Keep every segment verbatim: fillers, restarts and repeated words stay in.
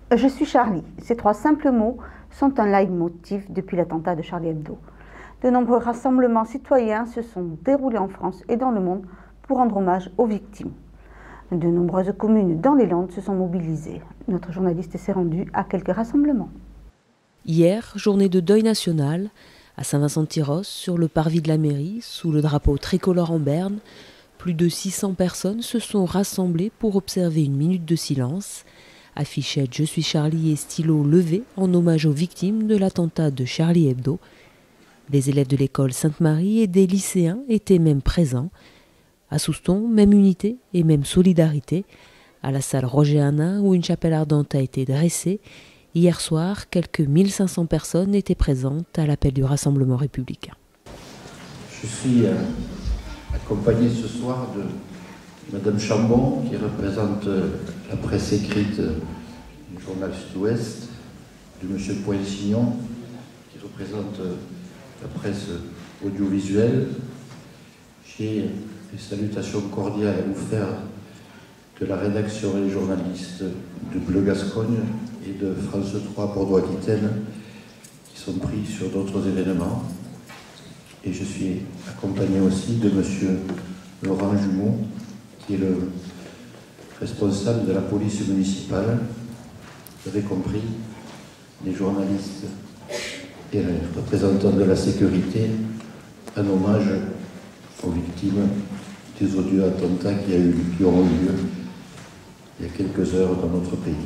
Je suis Charlie. Ces trois simples mots sont un leitmotiv depuis l'attentat de Charlie Hebdo. De nombreux rassemblements citoyens se sont déroulés en France et dans le monde pour rendre hommage aux victimes. De nombreuses communes dans les Landes se sont mobilisées. Notre journaliste s'est rendu à quelques rassemblements. Hier, journée de deuil national, à Saint-Vincent-de-Tyrosse, sur le parvis de la mairie, sous le drapeau tricolore en berne, plus de six cents personnes se sont rassemblées pour observer une minute de silence. Affichettes « Je suis Charlie » et stylos levés en hommage aux victimes de l'attentat de Charlie Hebdo. Des élèves de l'école Sainte-Marie et des lycéens étaient même présents. À Souston, même unité et même solidarité. À la salle Roger Hanin, où une chapelle ardente a été dressée, hier soir, quelques mille cinq cents personnes étaient présentes à l'appel du Rassemblement républicain. Je suis euh, accompagné ce soir de Madame Chambon, qui représente euh, la presse écrite euh, du journal Sud-Ouest, de Monsieur Poinsignon, qui représente euh, la presse audiovisuelle. J'ai des salutations cordiales à vous faire de la rédaction et des journalistes de Bleu Gascogne et de France trois Bordeaux-Aquitaine, qui sont pris sur d'autres événements. Et je suis accompagné aussi de Monsieur Laurent Jumeau, qui est le responsable de la police municipale. Vous avez compris, les journalistes et les représentants de la sécurité, un hommage aux victimes des odieux attentats qui, a eu, qui auront eu lieu il y a quelques heures dans notre pays.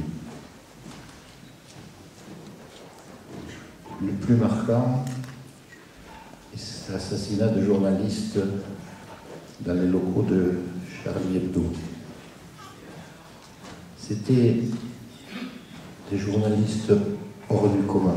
Le plus marquant est l'assassinat de journalistes dans les locaux de Charlie Hebdo. C'était des journalistes hors du commun,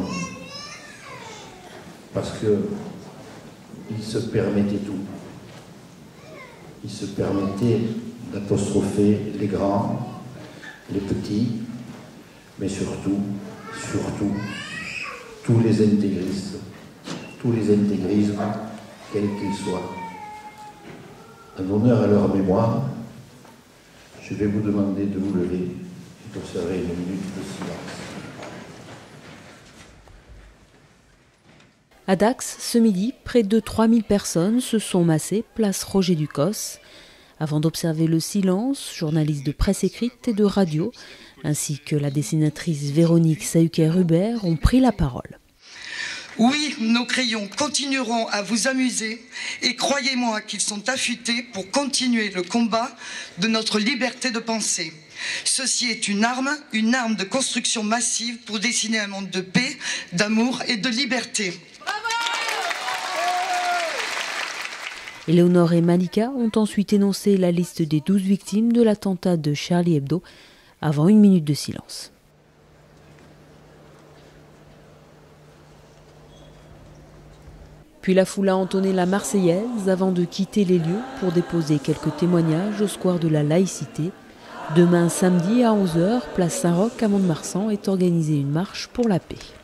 parce qu'ils se permettaient tout. Ils se permettaient d'apostropher les grands, les petits, mais surtout, surtout, tous les intégristes, tous les intégrismes, quels qu'ils soient. En honneur à leur mémoire, je vais vous demander de vous lever et d'observer une minute de silence. À Dax, ce midi, près de trois mille personnes se sont massées place Roger Ducos, avant d'observer le silence, journalistes de presse écrite et de radio, ainsi que la dessinatrice Véronique Sahuquet-Rubert ont pris la parole. Oui, nos crayons continueront à vous amuser et croyez-moi qu'ils sont affûtés pour continuer le combat de notre liberté de penser. Ceci est une arme, une arme de construction massive pour dessiner un monde de paix, d'amour et de liberté. Éléonore et Malika ont ensuite énoncé la liste des douze victimes de l'attentat de Charlie Hebdo avant une minute de silence. Puis la foule a entonné la Marseillaise avant de quitter les lieux pour déposer quelques témoignages au square de la Laïcité. Demain samedi à onze heures, place Saint-Roch à Mont-de-Marsan est organisée une marche pour la paix.